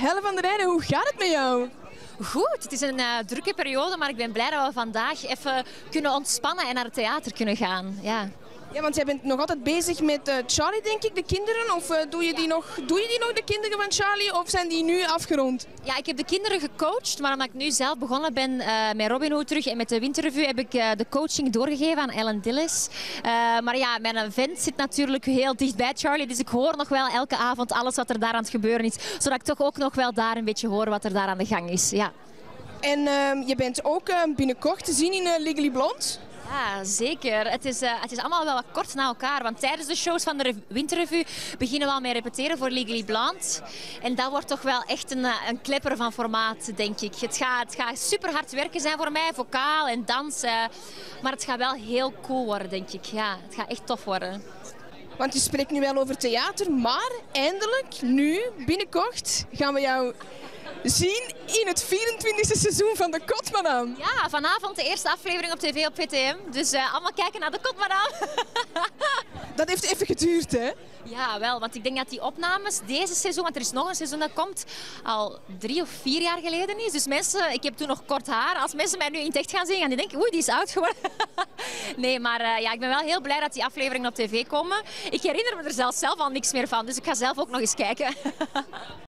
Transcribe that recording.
Helle van der Rijden, hoe gaat het met jou? Goed, het is een drukke periode, maar ik ben blij dat we vandaag even kunnen ontspannen en naar het theater kunnen gaan. Ja. Ja, want jij bent nog altijd bezig met Charlie, denk ik, de kinderen. Of doe je die nog, de kinderen van Charlie, of zijn die nu afgerond? Ja, ik heb de kinderen gecoacht, maar omdat ik nu zelf begonnen ben met Robin Hood terug en met de Winterrevue, heb ik de coaching doorgegeven aan Ellen Dillis. Maar ja, mijn vent zit natuurlijk heel dicht bij Charlie, dus ik hoor nog wel elke avond alles wat er daar aan het gebeuren is. Zodat ik toch ook nog wel daar een beetje hoor wat er daar aan de gang is. Ja. En je bent ook binnenkort te zien in Legally Blonde. Ja, zeker. Het is allemaal wel wat kort na elkaar. Want tijdens de shows van de Winterrevue beginnen we al met repeteren voor Legally Blonde. En dat wordt toch wel echt een klepper van formaat, denk ik. Het gaat super hard werken zijn voor mij, vocaal en dansen. Maar het gaat wel heel cool worden, denk ik. Ja, het gaat echt tof worden. Want je spreekt nu wel over theater, maar eindelijk, nu, binnenkort, gaan we jou zien in het 24e seizoen van de Kotmadam. Ja, vanavond de eerste aflevering op tv op VTM. Dus allemaal kijken naar de Kotmadam. Dat heeft even geduurd, hè? Ja, wel, want ik denk dat die opnames deze seizoen, want er is nog een seizoen dat komt, al 3 of 4 jaar geleden is. Dus mensen, ik heb toen nog kort haar. Als mensen mij nu in het echt gaan zien, gaan die denken, oei, die is oud geworden. Nee, maar ja, ik ben wel heel blij dat die afleveringen op tv komen. Ik herinner me er zelf al niks meer van, dus ik ga zelf ook nog eens kijken.